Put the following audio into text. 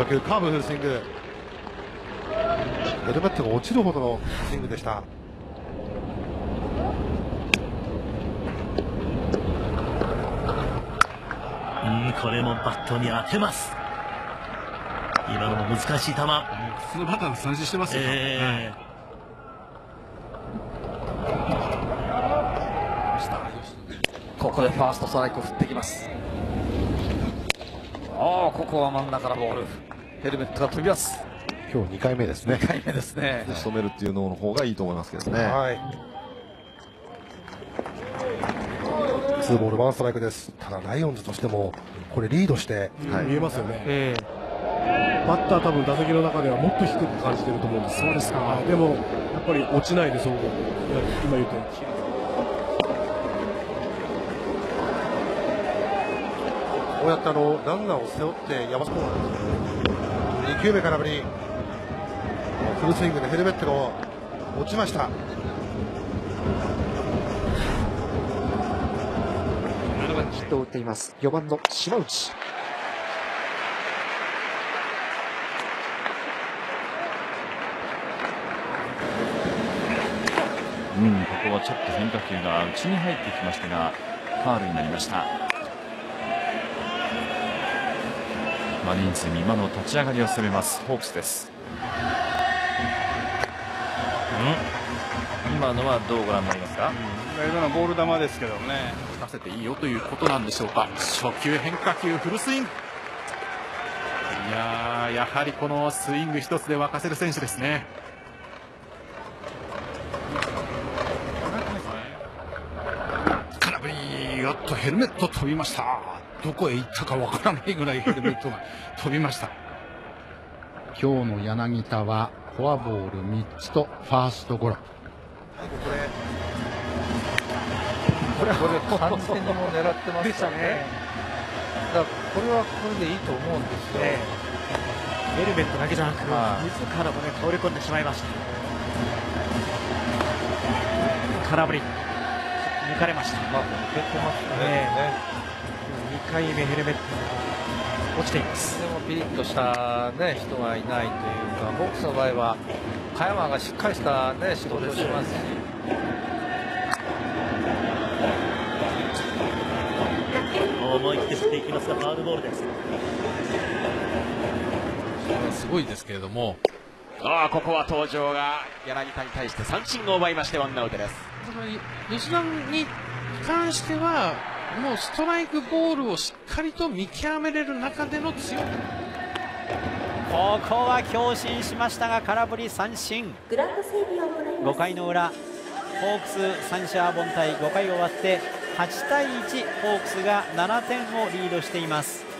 初球カーブフルスイング、ヘルメットが落ちるほどのスイングでした。 これもバットに当てます。今のも難しい球。普通のバッターの三振してますよ。 ここでファーストストライクを振ってきます。ここは真ん中のボール、ヘルメットが飛びます。 今日2回目ですね。 2回目ですね。 仕留めるっていうのの方がいいと思いますけどね。 はい。2ボール1ストライクです。ただライオンズとしてもこれリードして見えますよね。バッター多分打席の中ではもっと低く感じてると思うんです。そうですか。でもやっぱり落ちないでそう今言ったように。こうやってランナーを背負って山下コーナー2球目空振り、フルスイングでヘルメットが落ちました。 7番ヒットを打っています4番の島内。 ここはちょっと変化球が内に入ってきましたがファウルになりました。マリーンズに今の立ち上がりを攻めますホークスです。今のはどうご覧になりますか。 今のボール球ですけどね、出せていいよということなんでしょうか。初球変化球フルスイング。やはりこのスイング一つで沸かせる選手ですね。空振り、やっとヘルメット飛びました。どこへ行ったかわからないぐらいヘルメットが飛びました。 今日の柳田はフォアボール3つとファーストゴロ。 これ完全にもう狙ってましたね。だからこれはこれでいいと思うんですよ。 ヘルメットだけじゃなく、自らもね倒れ込んでしまいました。空振り抜かれました。 抜けてますね。 2回目ヘルメットが落ちています。 でもピリッとしたね人がいないというか、ボックスの場合は加山がしっかりしたね仕事をしますし。 思い切って振っていきますがファウルボールです。 すごいですけれども、 ここは登場が柳田に対して三振を奪いましてワンアウトです。 吉田に関してはもうストライクボールをしっかりと見極めれる中での強い。 ここは強振しましたが空振り三振。5回の裏ホークス三者凡退、5回終わって8対1、ホークスが7点をリードしています。